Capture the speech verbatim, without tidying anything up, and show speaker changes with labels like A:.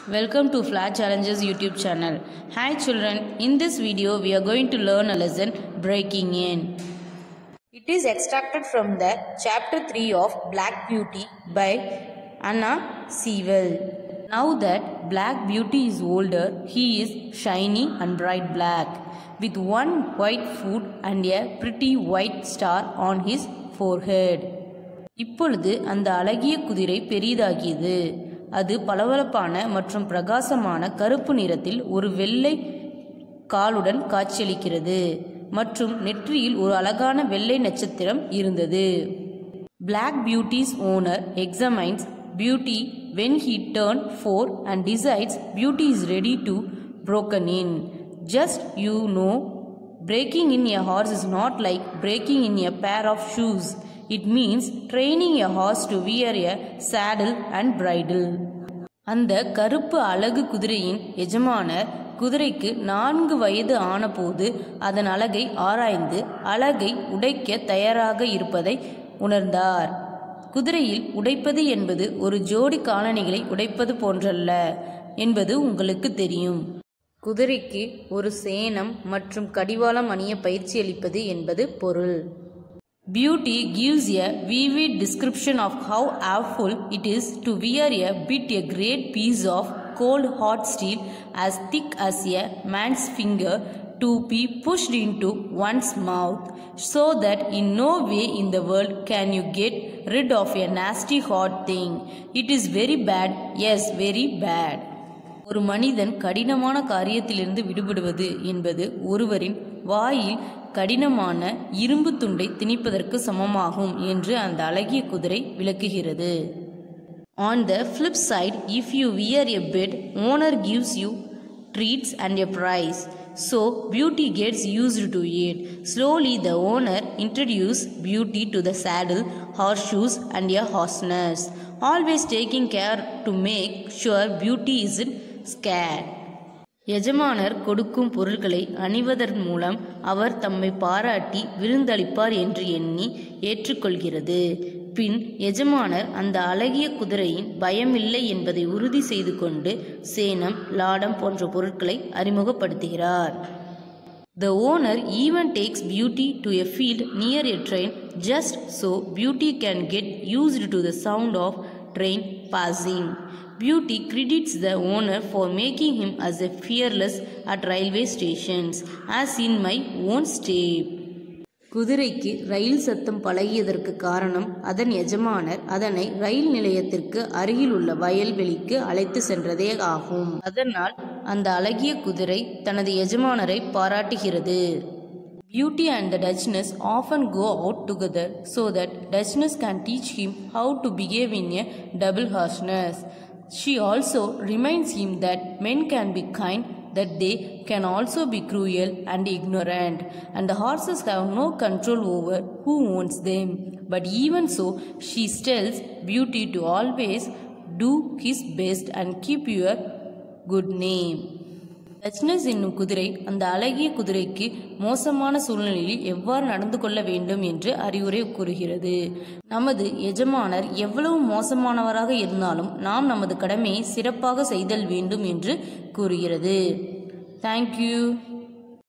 A: Welcome to Flat Challenges YouTube channel. Hi children, in this video we are going to learn a lesson Breaking In. It is extracted from the chapter three of Black Beauty by Anna Sewell. Now that Black Beauty is older, he is shiny and bright black with one white foot and a pretty white star on his forehead. இப்பொழுது அந்த அழகிய குதிரை பெரிதாகியது. அது பளபளப்பான மற்றும் பிரகாசமான கருப்பு நிறத்தில் ஒரு வெள்ளை காலுடன் காட்சியளிக்கிறது மற்றும் நெற்றியில் ஒரு அழகான வெள்ளை நட்சத்திரம் இருந்தது. Black Beauty's owner examines Beauty when he turned four and decides Beauty is ready to broken in. Just you know, breaking in a horse is not like breaking in a pair of shoes. It means training a horse to wear a saddle and bridle. அந்த கருப்பு அழகு குதிரையின் எஜமானர் குதிரைக்கு நான்கு வயது ஆனபோது அதன் அழகை ஆராய்ந்து அழகை உடைக்க தயாராக இருப்பதை உணர்ந்தார். குதிரையில் உடைப்பது என்பது ஒரு ஜோடி காலணிகளை உடைப்பது போன்றல்ல என்பது உங்களுக்கு தெரியும். குதிரைக்கு ஒரு சேணம் மற்றும் கடிவாளம் அணிய பயிற்சி அளிப்பது என்பது பொருள். Beauty gives a vivid description of how awful it is to wear a bit a great piece of cold hot steel as thick as a man's finger to be pushed into one's mouth, so that in no way in the world can you get rid of a nasty hot thing. It is very bad, yes, very bad. ஒரு மனிதன் கடினமான காரியத்திலிருந்து விடுபடுவது என்பது ஒருவரின் வாயில் கடினமான இரும்பு துண்டை திணிப்பதற்கு சமமாகும் என்று அந்த அழகிய குதிரை விளக்குகிறது. On the flip side, if you wear a bit, owner gives you treats and a prize. So Beauty gets used to it. Slowly the owner introduces Beauty to the saddle, horseshoes and a harness, always taking care to make sure Beauty isn't scared. எஜமானர் கொடுக்கும் பொருட்களை அணிவதன் மூலம் அவர் தம்மை பாராட்டி விருந்தளிப்பார் என்று எண்ணி ஏற்றுக்கொள்கிறது. பின் எஜமானர் அந்த அழகிய குதிரையின் பயமில்லை என்பதை உறுதி செய்து கொண்டு சேணம், லாடம் போன்ற பொருட்களை அறிமுகப்படுத்துகிறார். The owner even takes Beauty to a field near a train just so Beauty can get used to the sound of train passing. Beauty credits the owner for making him as a fearless at railway stations, as in my own state. குதிரைக்கு ரயில் சத்தம் பழகியதற்கு காரணம் அதன் எஜமானர் அதனை ரயில் நிலையத்திற்கு அருகில் உள்ள வயல்வெளிக்கு அழைத்து சென்றதே ஆகும். அதனால் அந்த அழகிய குதிரை தனது எஜமானரை பாராட்டுகிறது. Beauty and the Duchess often go out together so that Duchess can teach him how to behave in a double harshness. She also reminds him that men can be kind, that they can also be cruel and ignorant, and the horses have no control over who owns them. But even so, she tells Beauty to always do his best and keep your good name. டச்னஸ் என்னும் குதிரை அந்த அழகிய குதிரைக்கு மோசமான சூழ்நிலையில் எவ்வாறு நடந்து கொள்ள வேண்டும் என்று அறிவுரை கூறுகிறது. நமது எஜமானர் எவ்வளவு மோசமானவராக இருந்தாலும் நாம் நமது கடமையை சிறப்பாக செய்தல் வேண்டும் என்று கூறுகிறது. தேங்க்யூ.